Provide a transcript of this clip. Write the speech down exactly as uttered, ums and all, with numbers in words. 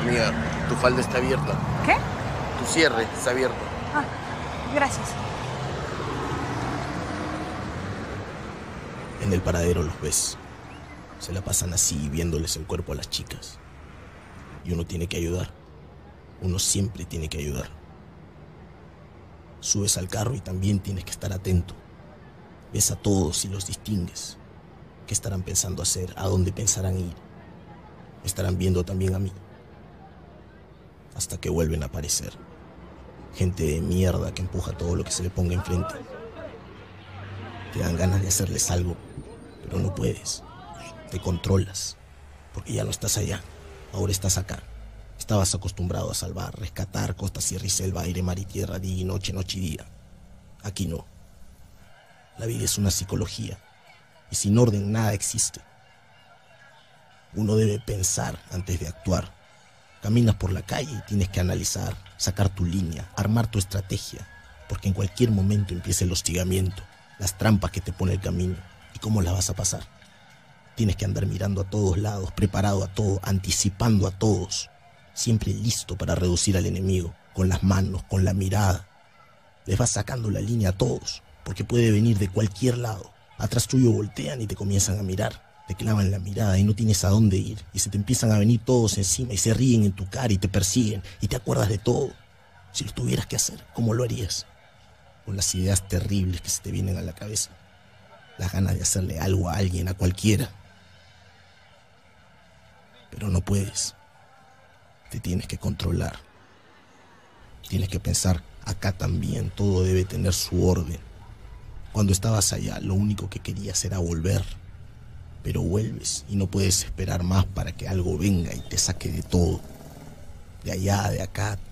Amiga, tu falda está abierta. ¿Qué? Tu cierre está abierto. Ah, gracias. En el paradero los ves. Se la pasan así, viéndoles el cuerpo a las chicas. Y uno tiene que ayudar. Uno siempre tiene que ayudar. Subes al carro y también tienes que estar atento. Ves a todos y los distingues. ¿Qué estarán pensando hacer? ¿A dónde pensarán ir? ¿Me estarán viendo también a mí? Hasta que vuelven a aparecer. Gente de mierda que empuja todo lo que se le ponga enfrente. Te dan ganas de hacerles algo, pero no puedes. Te controlas, porque ya no estás allá. Ahora estás acá. Estabas acostumbrado a salvar, rescatar costa, sierra y selva, aire, mar y tierra, día y noche, noche y día. Aquí no. La vida es una psicología, y sin orden nada existe. Uno debe pensar antes de actuar. Caminas por la calle y tienes que analizar, sacar tu línea, armar tu estrategia, porque en cualquier momento empieza el hostigamiento, las trampas que te pone el camino, y cómo las vas a pasar. Tienes que andar mirando a todos lados, preparado a todo, anticipando a todos, siempre listo para reducir al enemigo, con las manos, con la mirada. Les vas sacando la línea a todos, porque puede venir de cualquier lado. Atrás tuyo voltean y te comienzan a mirar, te clavan la mirada y no tienes a dónde ir, y se te empiezan a venir todos encima y se ríen en tu cara y te persiguen y te acuerdas de todo. Si lo tuvieras que hacer, ¿cómo lo harías? Con las ideas terribles que se te vienen a la cabeza, las ganas de hacerle algo a alguien, a cualquiera. Pero no puedes. Te tienes que controlar. Tienes que pensar, acá también todo debe tener su orden. Cuando estabas allá, lo único que querías era volver. Pero vuelves y no puedes esperar más para que algo venga y te saque de todo. De allá, de acá,